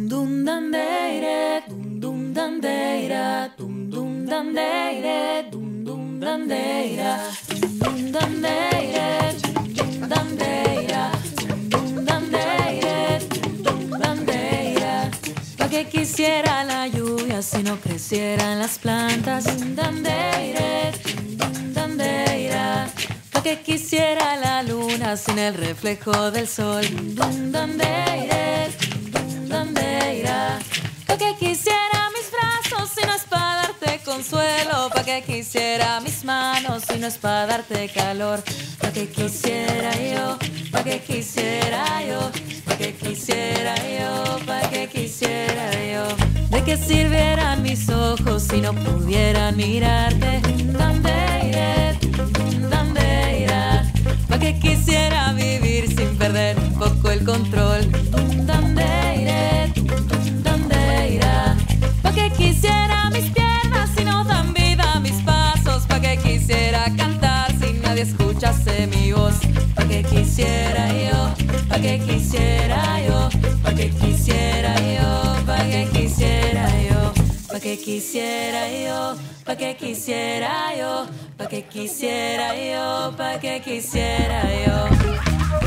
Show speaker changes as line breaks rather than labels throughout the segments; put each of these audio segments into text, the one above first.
dum dandeire, dum dandeira, dum dandeire, dum dandeira, dum dandeire, dum dandeira, dum dandeire, dum dandeira. Pa' que quisiera la lluvia si no crecieran las plantas, dum dandeire, dum dandeira. Pa' que quisiera la luna sin el reflejo del sol, dum dandeire, dum dandeira. Pa' que quisiera mis brazos si no es pa' darte consuelo, pa' que quisiera mis manos si no es pa' darte calor, pa' que quisiera yo, pa' que quisiera yo, pa' que quisiera yo, pa' que quisiera yo. ¿De qué sirvieran mis ojos si no pudieran mirarte? Dum dandeire, dum dandeira. Pa' que quisiera vivir sin perder un poco el control, dum dandeire, dum dandeira. Pa' que quisiera mis piernas si no dan vida a mis pasos, pa' que quisiera cantar si nadie escuchase mi voz, pa' que quisiera yo, pa' que quisiera yo, pa' que quisiera yo, pa' que quisiera yo, pa' que quisiera yo, pa' que quisiera yo, pa' que quisiera yo, pa' que quisiera yo.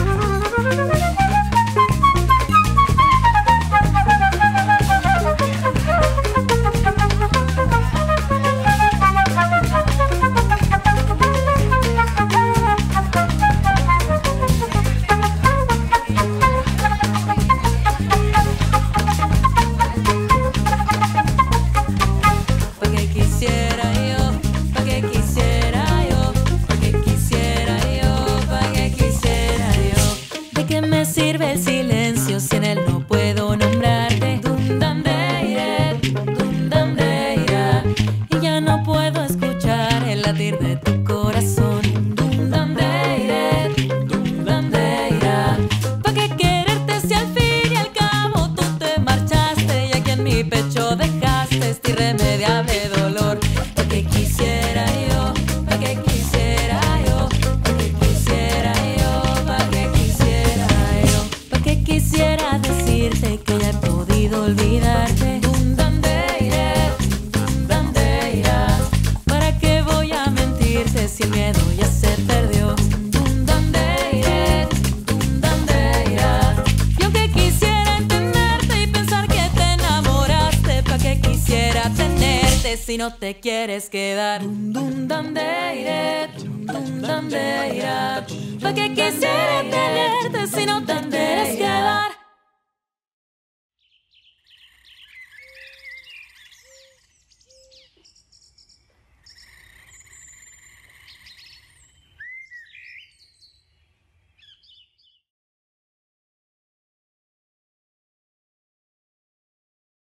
Sirve el silencio si en él no puedo nombrarte, dum dandeire, dum dandeira. Y ya no puedo escuchar el latir de tu corazón, dum dandeire, dum dandeira. Pa' que quererte si al fin y al cabo tú te marchaste y aquí en mi pecho dejaste este irremediable dolor, pa' que quisiera yo, pa' que quisiera yo, pa' que quisiera yo, pa' que quisiera. Quisiera decirte que ya he podido olvidarte, dum dandeire, dum dandeira. ¿Para qué voy a mentirte si el miedo ya se perdió? Dum dandeire, dum dandeira. Y aunque quisiera entenderte y pensar que te enamoraste, ¿pa' qué quisiera tenerte si no te quieres quedar? Dum dandeire, dum dandeira. ¿Pa' qué quisiera tenerte si no te